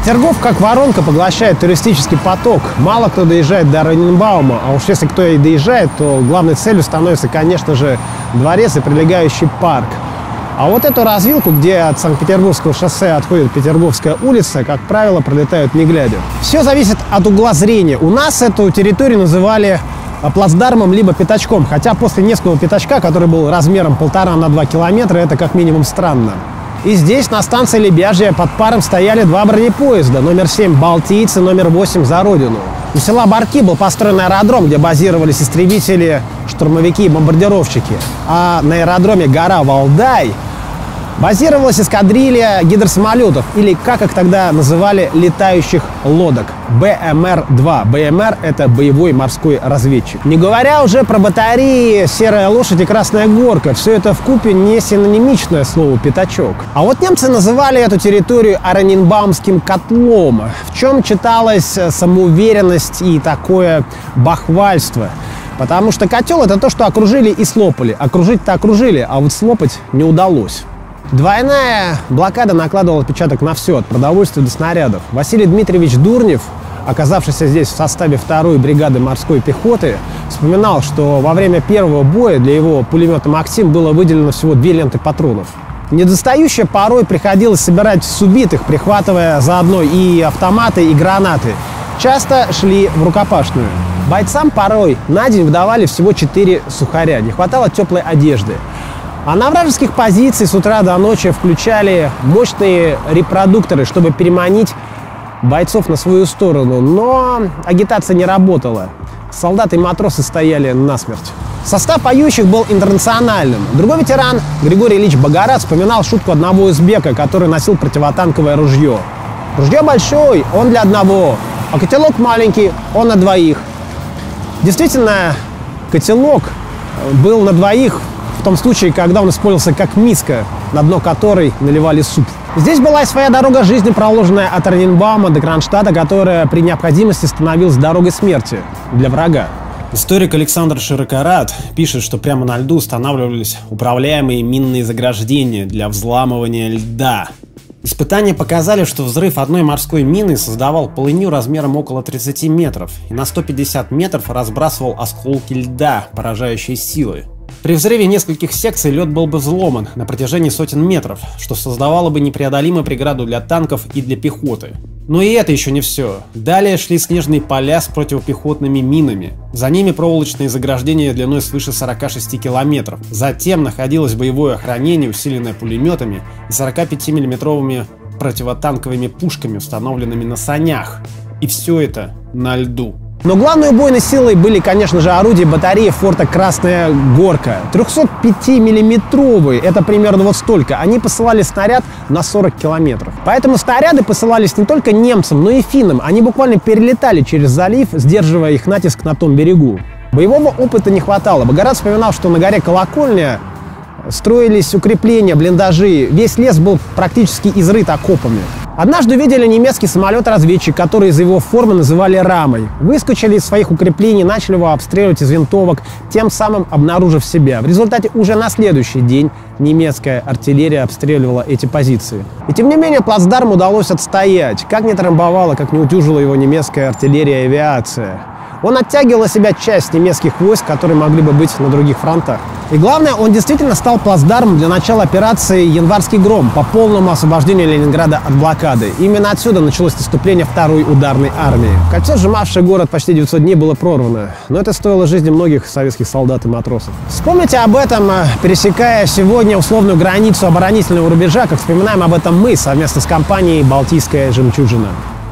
Петергоф, как воронка, поглощает туристический поток. Мало кто доезжает до Ораниенбаума, а уж если кто и доезжает, то главной целью становится, конечно же, дворец и прилегающий парк. А вот эту развилку, где от Санкт-Петербургского шоссе отходит Петерговская улица, как правило, пролетают не глядя. Все зависит от угла зрения. У нас эту территорию называли плацдармом либо пятачком, хотя после Невского пятачка, который был размером 1,5 на 2 километра, это как минимум странно. И здесь, на станции Лебяжья, под паром стояли два бронепоезда, номер 7 «Балтийцы», номер 8 «За Родину». У села Барки был построен аэродром, где базировались истребители, штурмовики и бомбардировщики. А на аэродроме «Гора Валдай» базировалась эскадрилья гидросамолетов, или, как их тогда называли, летающих лодок, БМР-2. БМР – это боевой морской разведчик. Не говоря уже про батареи «Серая лошадь» и «Красная горка». Все это вкупе не синонимичное слово «пятачок». А вот немцы называли эту территорию Ораниенбаумским котлом, в чем читалась самоуверенность и такое бахвальство. Потому что котел – это то, что окружили и слопали. Окружить-то окружили, а вот слопать не удалось. Двойная блокада накладывала отпечаток на все, от продовольствия до снарядов. Василий Дмитриевич Дурнев, оказавшийся здесь в составе 2-й бригады морской пехоты, вспоминал, что во время первого боя для его пулемета «Максим» было выделено всего 2 ленты патронов. Недостающее порой приходилось собирать с убитых, прихватывая заодно и автоматы, и гранаты. Часто шли в рукопашную. Бойцам порой на день выдавали всего 4 сухаря, не хватало теплой одежды. А на вражеских позициях с утра до ночи включали мощные репродукторы, чтобы переманить бойцов на свою сторону. Но агитация не работала. Солдаты и матросы стояли насмерть. Состав поющих был интернациональным. Другой ветеран, Григорий Ильич Богорат, вспоминал шутку одного узбека, который носил противотанковое ружье. Ружье большой, он для одного, а котелок маленький, он на двоих. Действительно, котелок был на двоих в том случае, когда он использовался как миска, на дно которой наливали суп. Здесь была и своя дорога жизни, проложенная от Ораниенбаума до Кронштадта, которая при необходимости становилась дорогой смерти для врага. Историк Александр Широкорат пишет, что прямо на льду устанавливались управляемые минные заграждения для взламывания льда. Испытания показали, что взрыв одной морской мины создавал полынью размером около 30 метров и на 150 метров разбрасывал осколки льда, поражающие силы. При взрыве нескольких секций лед был бы взломан на протяжении сотен метров, что создавало бы непреодолимую преграду для танков и для пехоты. Но и это еще не все. Далее шли снежные поля с противопехотными минами. За ними проволочные заграждения длиной свыше 46 километров. Затем находилось боевое охранение, усиленное пулеметами и 45-миллиметровыми противотанковыми пушками, установленными на санях. И все это на льду. Но главной убойной силой были, конечно же, орудия батареи форта Красная Горка. 305-миллиметровые, это примерно вот столько. Они посылали снаряд на 40 километров. Поэтому снаряды посылались не только немцам, но и финнам. Они буквально перелетали через залив, сдерживая их натиск на том берегу. Боевого опыта не хватало. Богорат вспоминал, что на горе Колокольня строились укрепления, блиндажи. Весь лес был практически изрыт окопами. Однажды видели немецкий самолет-разведчик, который из его формы называли рамой. Выскочили из своих укреплений, начали его обстреливать из винтовок, тем самым обнаружив себя. В результате уже на следующий день немецкая артиллерия обстреливала эти позиции. И тем не менее плацдарм удалось отстоять. Как не трамбовала, как не утюжила его немецкая артиллерия и авиация. Он оттягивал на себя часть немецких войск, которые могли бы быть на других фронтах. И главное, он действительно стал плацдармом для начала операции «Январский гром» по полному освобождению Ленинграда от блокады. Именно отсюда началось наступление 2-й ударной армии. Кольцо, сжимавшее город почти 900 дней, было прорвано. Но это стоило жизни многих советских солдат и матросов. Вспомните об этом, пересекая сегодня условную границу оборонительного рубежа, как вспоминаем об этом мы совместно с компанией «Балтийская жемчужина».